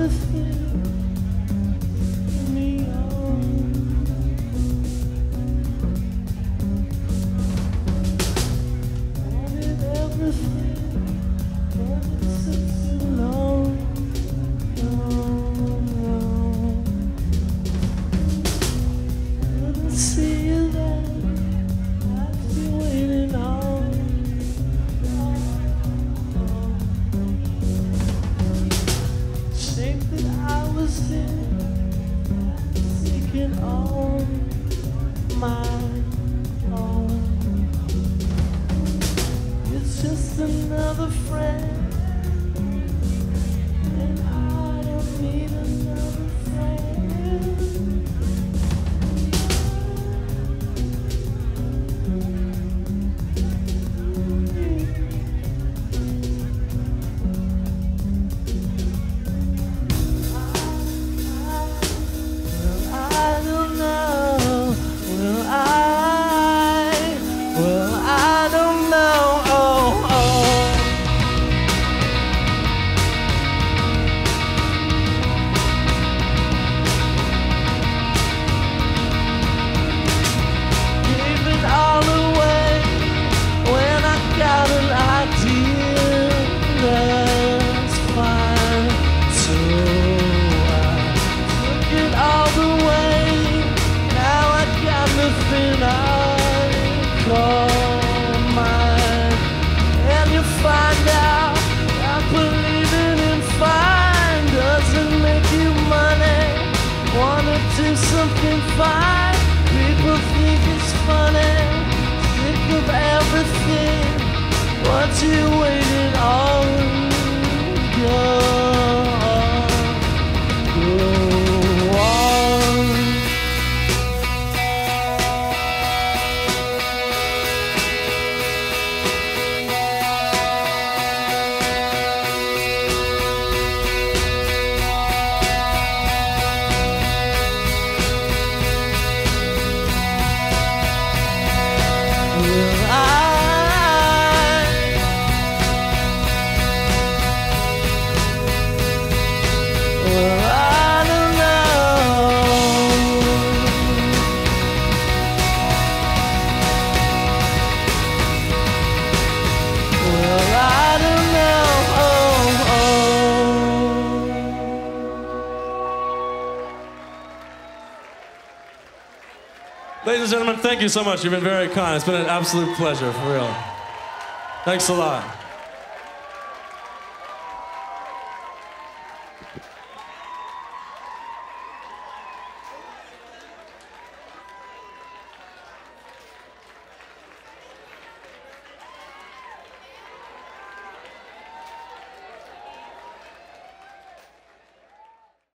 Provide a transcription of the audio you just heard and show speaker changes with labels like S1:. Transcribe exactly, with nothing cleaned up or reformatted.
S1: everything me on. Wanted everything, but it took too long, long, long. Couldn't see you then, I'd be waiting on. Shape that I was in, seeking on my own. It's just another friend, and I don't need another friend. Do something fine. People think it's funny. Think of everything. What you waiting on? Go on, go on. Will I, well, I don't know. Well, I don't know. Oh, oh.
S2: Ladies and gentlemen, thank you so much. You've been very kind. It's been an absolute pleasure, for real. Thanks a lot.